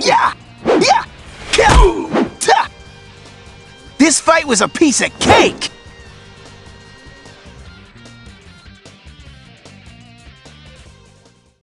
Yeah! Yeah! Kill! Ta! This fight was a piece of cake!